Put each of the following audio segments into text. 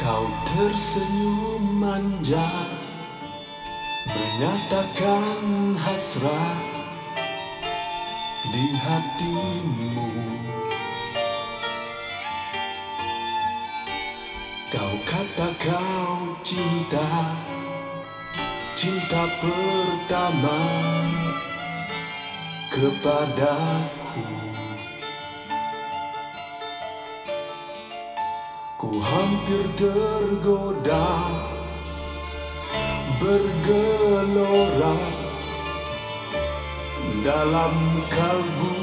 Kau tersenyum manja, menyatakan hasrat di hatimu. Kau kata kau cinta, cinta pertama kepadaku. Ku hampir tergoda bergelora dalam kalbu.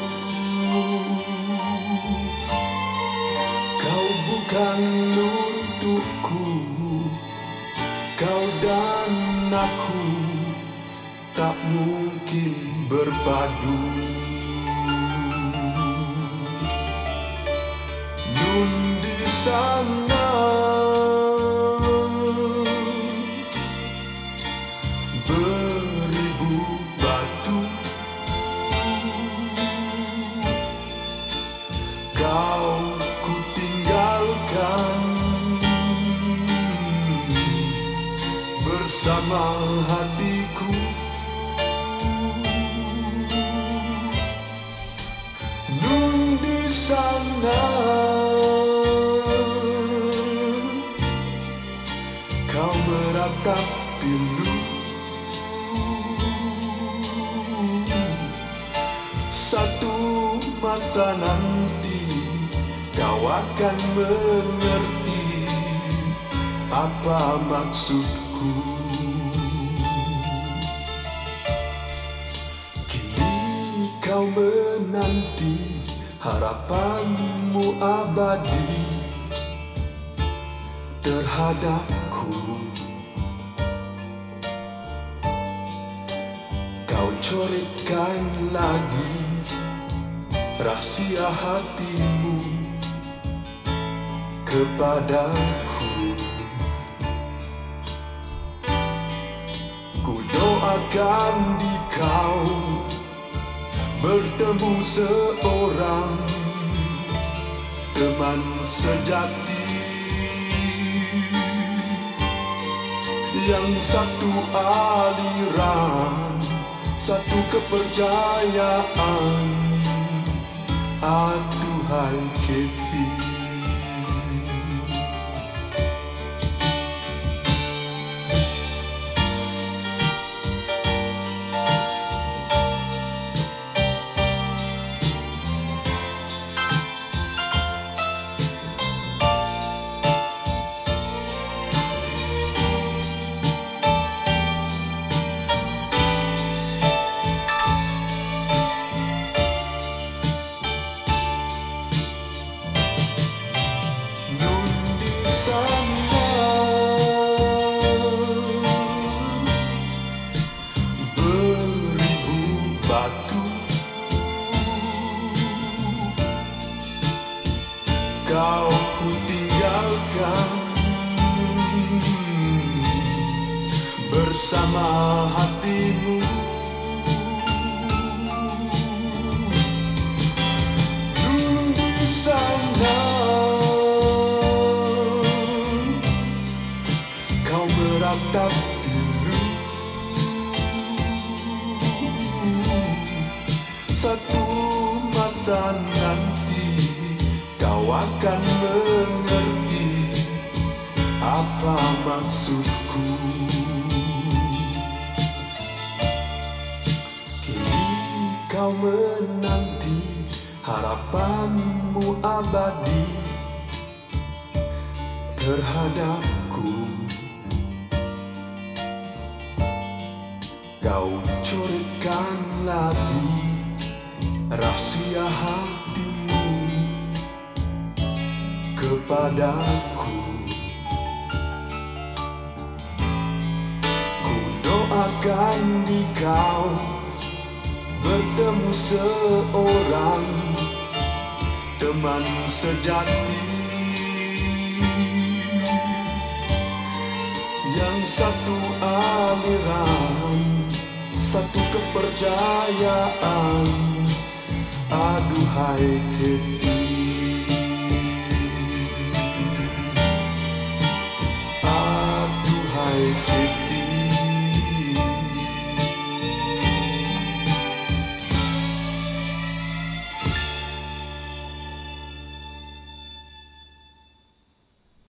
Kau bukan untukku, kau dan aku tak mungkin berpadu. Nun di sana beribu batu, kau ku tinggalkan bersama hatiku. Nun di sana kau meratap pilu, satu masa nanti kau akan mengerti apa maksudku. Kini kau menanti harapanmu abadi terhadapku. Kau coretkan lagi rahasia hatimu kepadaku. Ku doakan di kau bertemu seorang teman sejati, yang satu aliran, satu kepercayaan. Aduhai Kevin, kau ku tinggalkan bersama hatimu. Dulu di sana kau meratap pilu, satu masa nanti kau akan mengerti apa maksudku. Kini kau menanti harapanmu abadi terhadapku. Kau coretkan lagi rahasia hatimu kepadaku. Ku doakan di kau bertemu seorang teman sejati, yang satu aliran, satu kepercayaan. Aduhai Kevin.